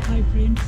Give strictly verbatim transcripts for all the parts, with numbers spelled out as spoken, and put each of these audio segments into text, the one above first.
Hi friends,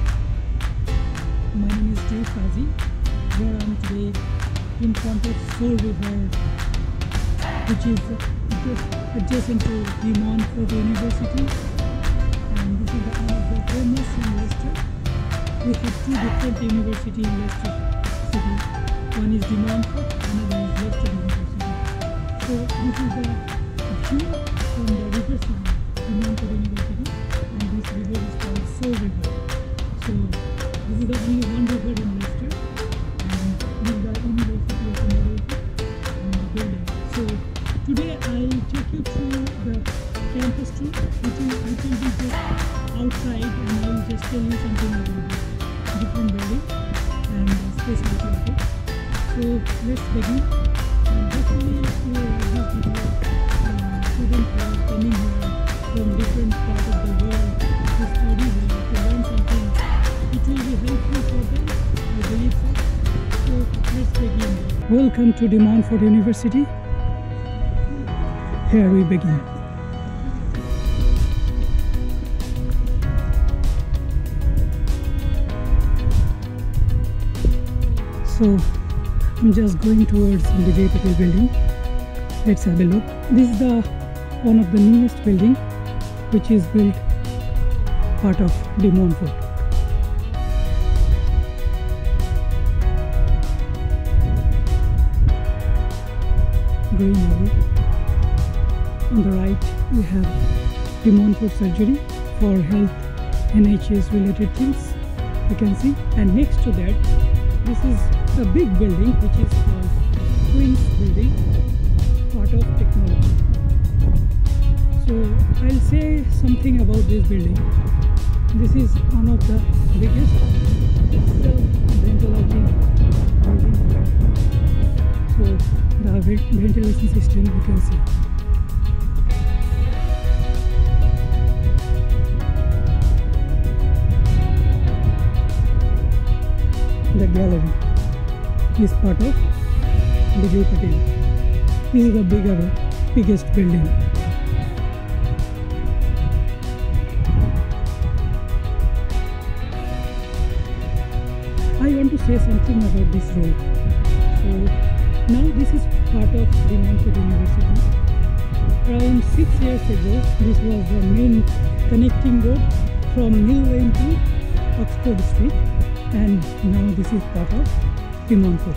my name is Dave Kazi. Here I am today in front of Soul River, which is just adjacent to the Montfort University, and this is one of the famous in Leicester. We have two different universities in Leicester City. One is the Montfort, another is Leicester University. So this is the view from the river side, the Montfort University, and this river is called Soul River. So this is the only one river in Leicester, and this is the University of America and the building. So today I'll take you through the campus tour, which will, which will be just outside, and I will just tell you something about the different building and the specialty of it. So let's begin. And hopefully uh, this video, uh, students who are coming here from different parts of the world to study here, to learn something, it will be helpful for them, I believe so. So let's begin. Welcome to the Montfort University. Here we begin. So I'm just going towards the Vijay Patel building. Let's have a look. This is the one of the newest building, which is built part of the Montfort. Greenery. On the right we have the Montfort surgery for health N H S related things, you can see, and next to that this is the big building which is called Queen's Building, part of technology. So I'll say something about this building. This is one of the biggest radiology building here. So the ventilation system you can see. The gallery is part of Vijay Patel. This is the bigger, biggest building. I want to say something about this road. So now this is part of the Montfort University. Around six years ago, this was the main connecting road from Mill Lane to Oxford Street, and now this is part of the Montfort.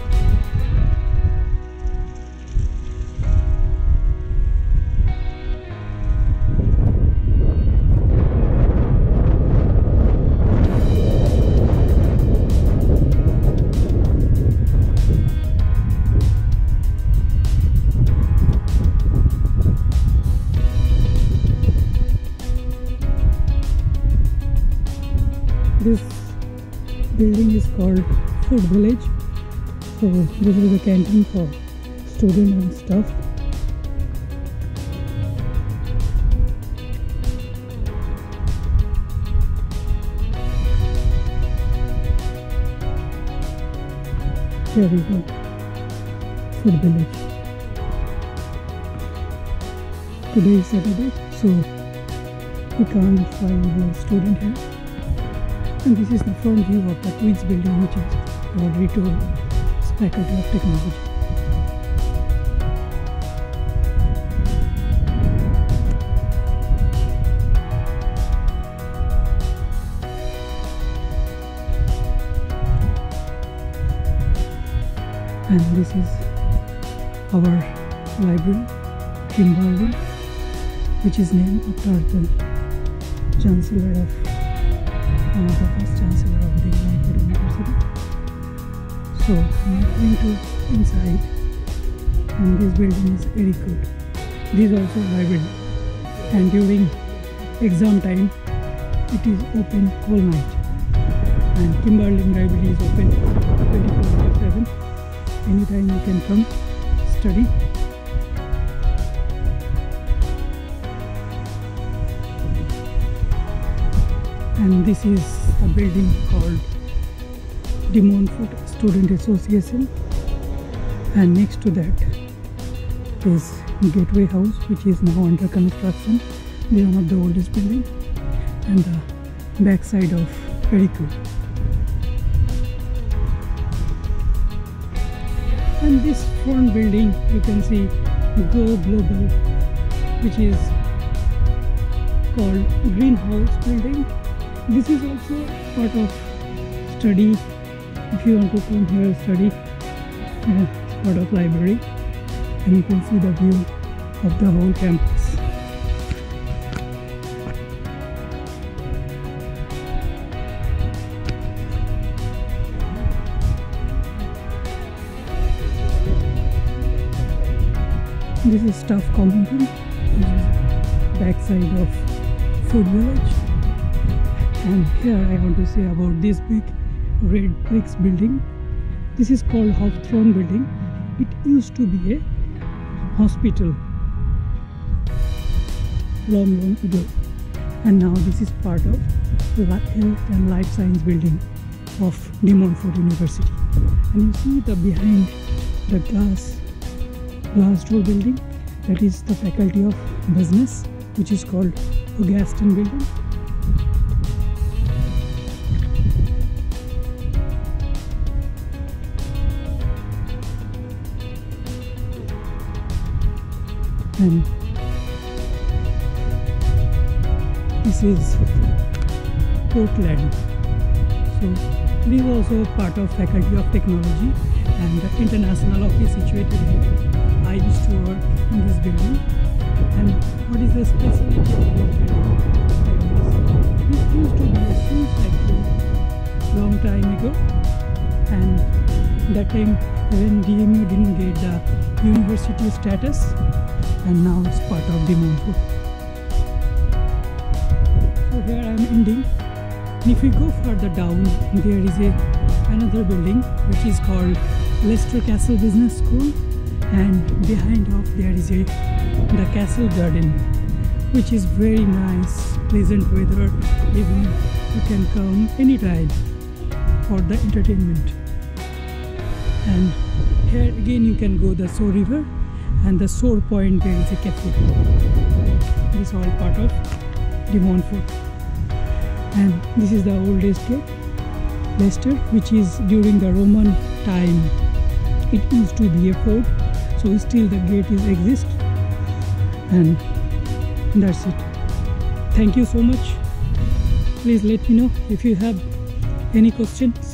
This building is called Food Village. So this is a canteen for students and staff. Here we go, Food Village. Today is Saturday, so we can't find a student here. And this is the front view of the Queen's Building, which is already told Faculty of Technology. And this is our library, Kimberley, which is named after the Chancellor of one of the first Chancellor of the Montfort University. So we are going to inside, and this building is very good. This is also a library, and during exam time it is open all night, and Kimberley Library is open twenty-four by seven. Anytime you can come study. And this is a building called the Montfort Student Association, and next to that is Gateway House, which is now under construction. This is one of the oldest buildings, and the backside of Ferrycote. And this front building you can see Go Global, which is called Greenhouse Building. This is also part of study. If you want to come here study, uh, part of library, and you can see the view of the whole campus. This is Staff Common Room, backside of Food Village. And here I want to say about this big red bricks building. This is called Hawthorne Building. It used to be a hospital long long ago, and now this is part of the Health and Life Science Building of De Montfort University. And you see the behind the glass glass door building, that is the Faculty of Business, which is called Augustine Building. And this is Portland. So this is also part of Faculty of Technology, and the international office situated here. I used to work in this building. And what is the specialty of this building? This used to be a shoe factory long time ago, and that time when D M U didn't get the university status, and now it's part of De Montfort. So here I am ending. And if we go further down, there is a another building which is called Leicester Castle Business School, and behind of there is a the Castle Garden, which is very nice, pleasant weather. Even you can come anytime for the entertainment. And here again you can go the Soar River, and the Soar Point there is a cafe. This is all part of De Montfort. And this is the oldest gate, Leicester, which is during the Roman time. It used to be a fort, so still the gate is exist. And that's it. Thank you so much. Please let me know if you have any questions.